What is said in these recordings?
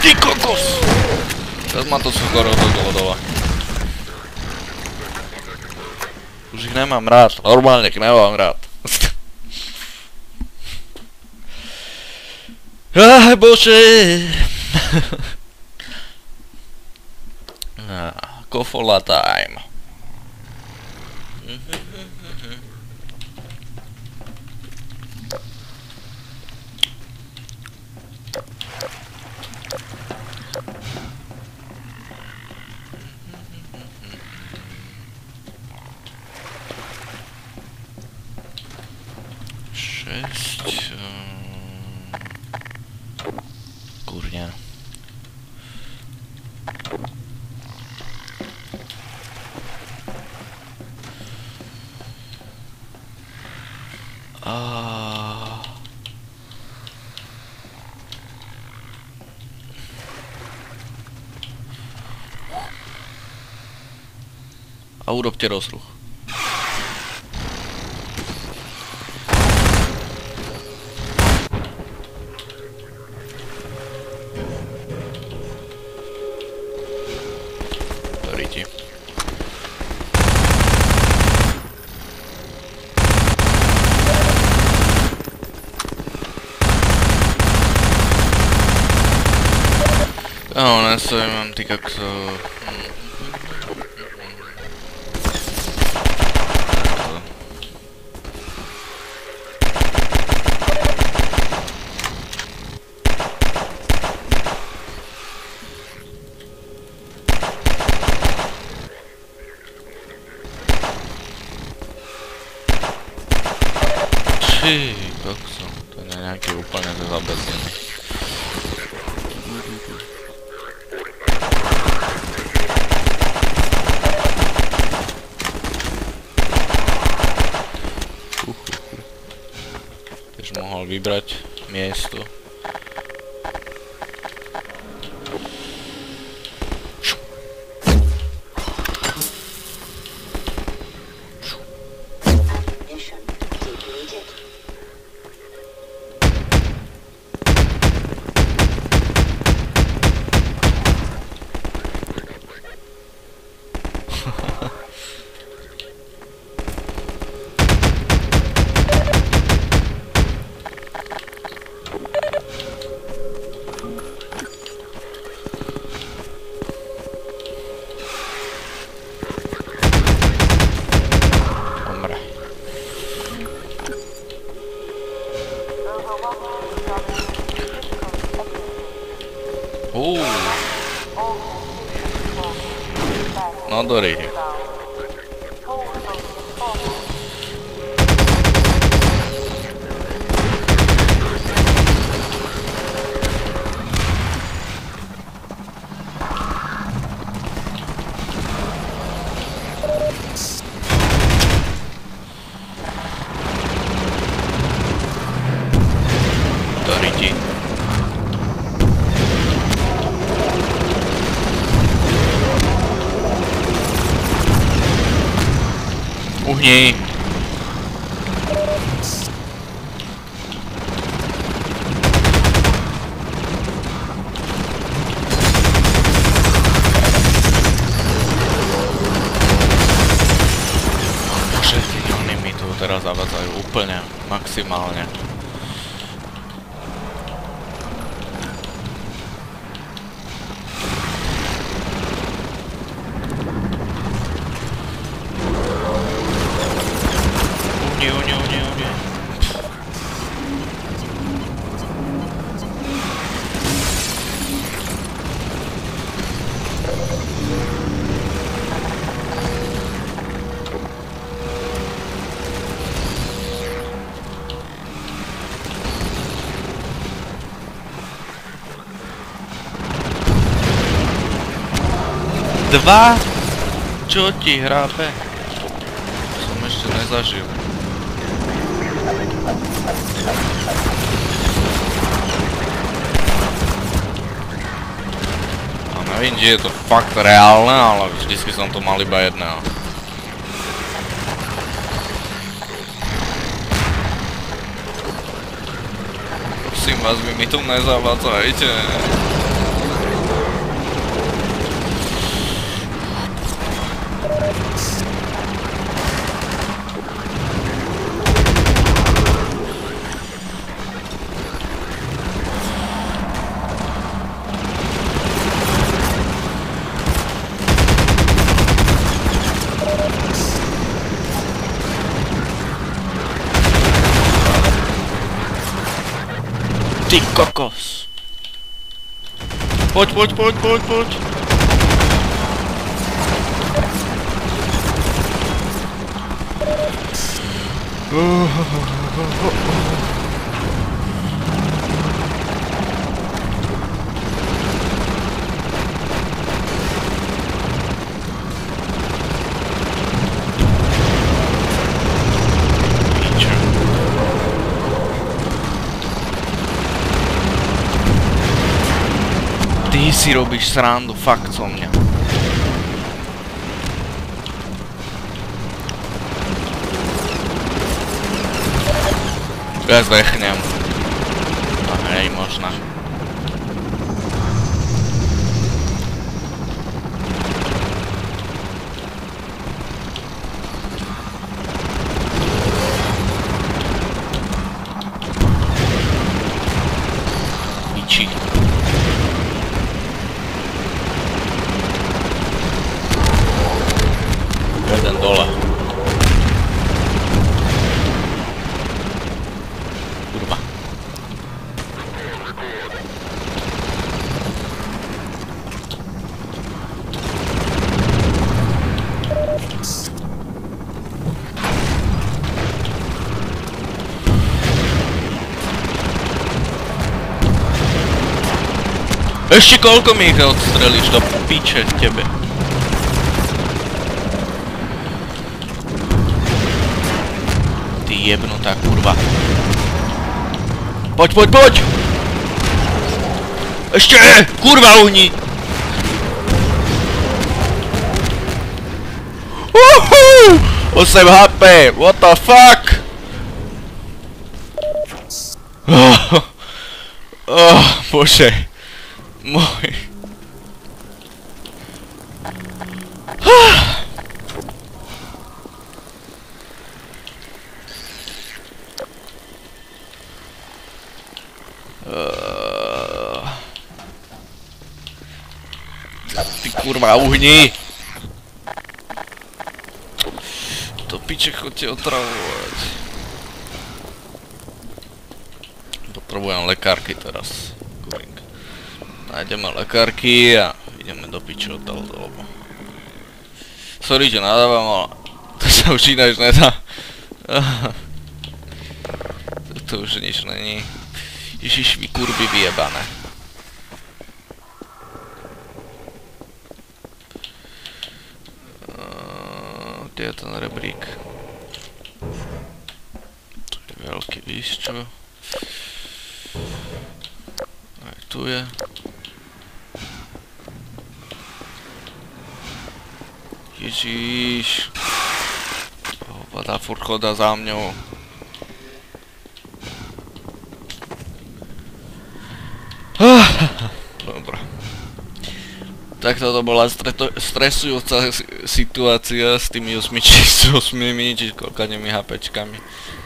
Ty kokos! Teraz ma to skoro hodilo dole. Už ich nemám rád, normálne ich nemám rád. Bože! Kofola time. Kurňa. A urobte rozruch. Doriti. No, mám ty kakso. Ty kokso, to je nejaký úplne zabezdený. Tež mohol vybrať miesto. No doriti. Doriti. Uhni. Bože, oni mi tu teraz zavádzajú úplne maximálne. Dva? Čo ti hrápe? Som ešte nezažil. A neviem, či je to fakt reálne, ale vždycky som to mal iba jedného. Prosím vás, vy mi tu nezavádzajte. Ty kokos! Poď, poď, poď, poď, poď! Ty si robíš srandu, fakt so mňa. Ja zdechnem. No hej, možno. Piči. Jeden dole. Kurva. Ešte koľko mi ich odstrelíš do piče tebe? Jebnutá kurva. Poď, poď, poď! Ešte! Kurva uhni! 8 HP! What the fuck? Bože. Môj. Ty kurva uhni! To piče chodte otravovať. Potrebujem lekárky teraz. Nájdeme lekárky a ideme do piče odtiaľ dlho. Sorry, že nadávam, ale to sa už ináč nedá. To už nič není. Ježiš, vy kurby vyjebané. Kde je ten rebrík? Tu je veľký, víš čo? Aj tu je. Ježiš. Hovada furt chodá za mňou. Dobre. Tak toto bola stresujúca situácia s tými 8 či koľkými HPčkami.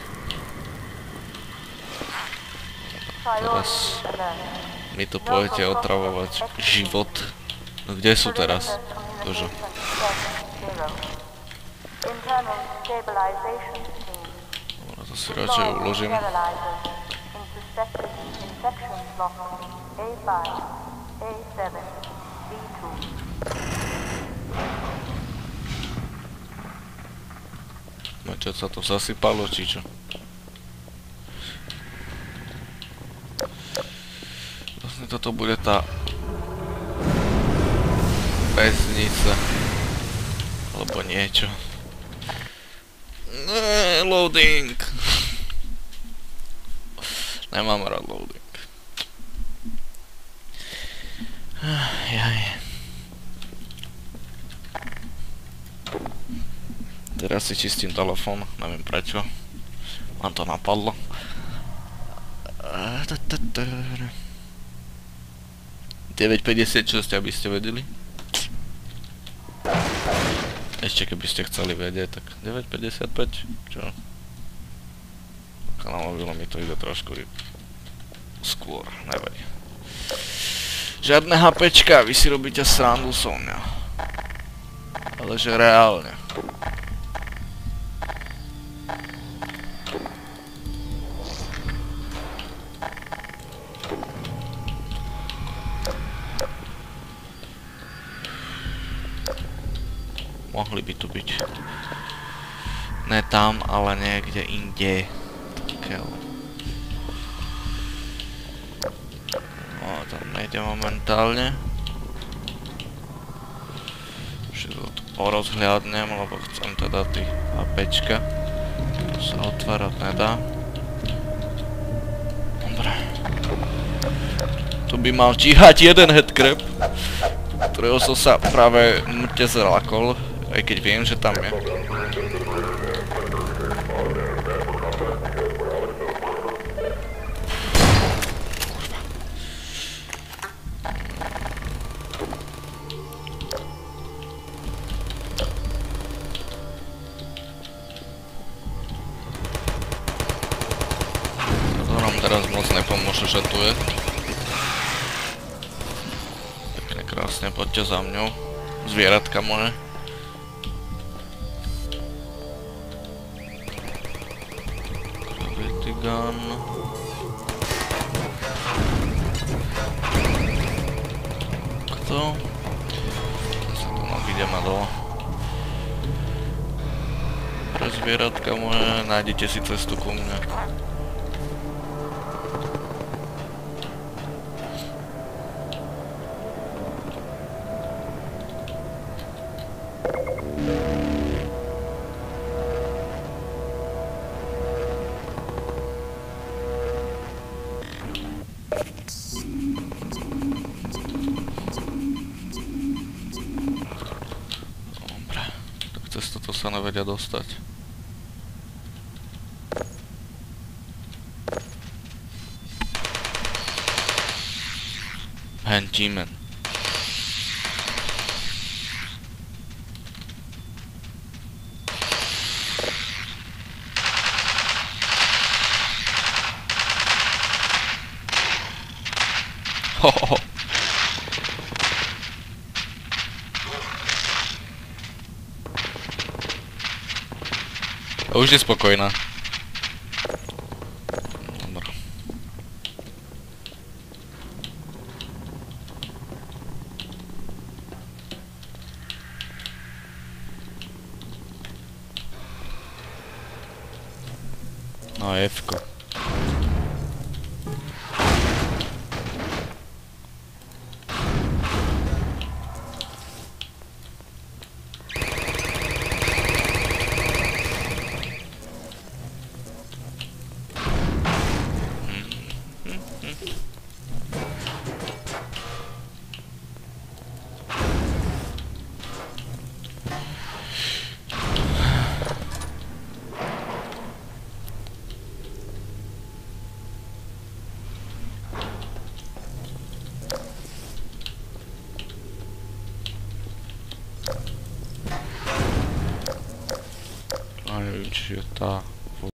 Teraz mi tu pôjdete otravovať život. No kde sú teraz? Kožo. Dobre, to si radšej uložím. No čo sa to zasypalo, či čo? Vlastne toto bude tá väznica alebo niečo. Loading. Nemám rád loading. Jaj. Teraz si čistím telefón, neviem prečo. Mám to napadlo. 9:56, aby ste vedeli. Ešte keby ste chceli vedieť, tak 9,55, čo? Na mobilu mi to ide trošku skôr, nevadí. Žiadne HPčka, vy si robíte srandu so mňa. Ale že reálne. Mohli by tu byť. Ne tam, ale niekde inde. No, tam nejde momentálne. Všetko to porozhľadnem, lebo chcem teda ty HPčka. To sa otvárať nedá. Dobre. Tu by mal číhať jeden headcrab, ktorého som sa práve mŕte zrakol, aj keď viem, že tam je. Teraz moc nepomôže, že tu je. Pekne krásne, poďte za mňou. Zvieratka moje. Gravity gun. Kto? Sa tu ideme dole. Pre zvieratka moje, nájdete si cestu ku mne. Cez toto sa nevedia dostať. Hentímen. Hohoho. Už je spokojná. Dobre. No F-ko. Neviem, či je tá.